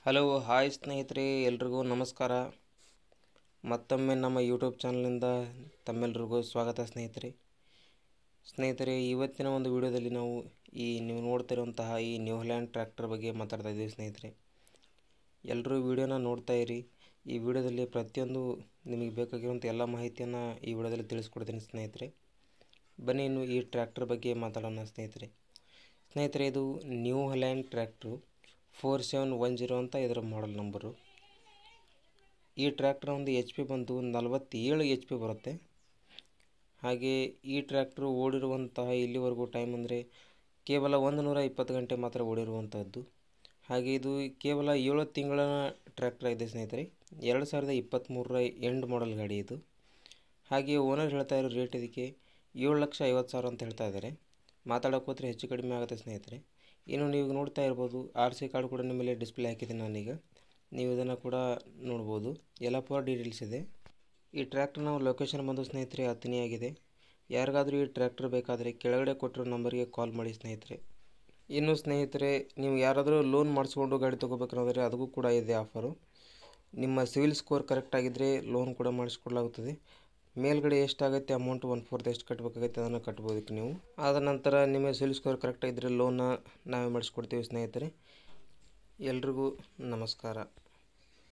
Hello hi ಸ್ನೇಹಿತರೆ, ಎಲ್ರಿಗೂ ನಮಸ್ಕಾರ. ಮತ್ತೊಮ್ಮೆ ನಮ್ಮ ಯೂಟ್ಯೂಬ್ ಚಾನಲಿಂದ ತಮ್ಮೆಲ್ಲರಿಗೂ ಸ್ವಾಗತ ಸ್ನೇಹಿತರೆ. ಇವತ್ತಿನ ಒಂದು ವಿಡಿಯೋದಲ್ಲಿ ನಾವು ನೀವು ನೋಡ್ತಿರುವಂತಹ ಈ ನ್ಯೂ ಹಾಲೆಂಡ್ ಟ್ರ್ಯಾಕ್ಟರ್ ಬಗ್ಗೆ ಮಾತಾಡ್ತಾ ಇದ್ದೀವಿ ಸ್ನೇಹಿತರೆ. ಎಲ್ಲರೂ ವಿಡಿಯೋನ ನೋಡ್ತಾ ಇರಿ. ಈ ವಿಡಿಯೋದಲ್ಲಿ ಪ್ರತಿಯೊಂದು ನಿಮಗೆ ಬೇಕಾಗಿರುವಂಥ ಎಲ್ಲ ಮಾಹಿತಿಯನ್ನು ಈ ವಿಡಿಯೋದಲ್ಲಿ ತಿಳಿಸ್ಕೊಡ್ತೀನಿ ಸ್ನೇಹಿತರೆ. ಬನ್ನಿ ಇನ್ನು ಈ ಟ್ರ್ಯಾಕ್ಟರ್ ಬಗ್ಗೆ ಮಾತಾಡೋಣ ಸ್ನೇಹಿತರೆ. ಇದು ನ್ಯೂ ಹಾಲೆಂಡ್ ಟ್ರ್ಯಾಕ್ಟ್ರು 4710 ಅಂತ ಇದರ ಮಾಡೆಲ್ ನಂಬರು. ಈ ಟ್ರ್ಯಾಕ್ಟರ್ ಒಂದು HP ಬಂದು 47 HP ಬರುತ್ತೆ. ಹಾಗೆ ಈ ಟ್ರ್ಯಾಕ್ಟ್ರು ಓಡಿರುವಂತಹ ಇಲ್ಲಿವರೆಗೂ ಟೈಮ್ ಅಂದರೆ ಕೇವಲ 120 ಗಂಟೆ ಮಾತ್ರ ಓಡಿರುವಂಥದ್ದು. ಹಾಗೆ ಇದು ಕೇವಲ 7 ತಿಂಗಳ ಟ್ರ್ಯಾಕ್ಟರ್ ಆಗಿದೆ ಸ್ನೇಹಿತರೆ. 2023ರ ಎಂಡ್ ಮಾಡೆಲ್ ಗಾಡಿ ಇದು. ಹಾಗೆ ಓನರ್ ಹೇಳ್ತಾ ಇರೋ ರೇಟ್ ಇದಕ್ಕೆ 7,50,000 ಅಂತ ಹೇಳ್ತಾ ಇದ್ದಾರೆ. ಮಾತಾಡೋಕೆ ಹೋದರೆ ಹೆಚ್ಚು ಕಡಿಮೆ ಆಗುತ್ತೆ ಸ್ನೇಹಿತರೆ. ಇನ್ನು ನೀವು ನೋಡ್ತಾ ಇರ್ಬೋದು, RC ಕಾರ್ಡ್ ಕೂಡ ನಿಮ್ಮ ಮೇಲೆ ಡಿಸ್ಪ್ಲೇ ಹಾಕಿದ್ದೀನಿ ನಾನೀಗ. ನೀವು ಇದನ್ನು ಕೂಡ ನೋಡ್ಬೋದು. ಎಲ್ಲ ಪೂರ ಡೀಟೇಲ್ಸ್ ಇದೆ. ಈ ಟ್ರ್ಯಾಕ್ಟರ್ ನಾವು ಲೊಕೇಶನ್ ಬಂದು ಸ್ನೇಹಿತರೆ ಹತ್ತನೇ. ಯಾರಿಗಾದರೂ ಈ ಟ್ರ್ಯಾಕ್ಟರ್ ಬೇಕಾದರೆ ಕೆಳಗಡೆ ಕೊಟ್ಟಿರೋ ನಂಬರಿಗೆ ಕಾಲ್ ಮಾಡಿ ಸ್ನೇಹಿತರೆ. ಇನ್ನು ಸ್ನೇಹಿತರೆ, ನೀವು ಯಾರಾದರೂ ಲೋನ್ ಮಾಡಿಸ್ಕೊಂಡು ಗಾಡಿ ತೊಗೋಬೇಕಂದ್ರೆ ಅದಕ್ಕೂ ಕೂಡ ಇದೆ ಆಫರು. ನಿಮ್ಮ ಸಿವಿಲ್ ಸ್ಕೋರ್ ಕರೆಕ್ಟಾಗಿದ್ದರೆ ಲೋನ್ ಕೂಡ ಮಾಡಿಸ್ಕೊಡ್ಲಾಗುತ್ತದೆ. ಮೇಲ್ಗಡೆ ಎಷ್ಟಾಗುತ್ತೆ ಅಮೌಂಟ್ 1/4 ಎಷ್ಟು ಕಟ್ಟಬೇಕಾಗುತ್ತೆ ಅದನ್ನು ಕಟ್ಬೋದಕ್ಕೆ ನೀವು. ಆದ ನಂತರ ನಿಮ್ಮ ಸಿವಿಲ್ ಸ್ಕೋರ್ ಕರೆಕ್ಟಾಗಿದ್ದರೆ ಲೋನ್ನ ನಾವೇ ಮಾಡಿಸ್ಕೊಡ್ತೀವಿ ಸ್ನೇಹಿತರೆ. ಎಲ್ರಿಗೂ ನಮಸ್ಕಾರ.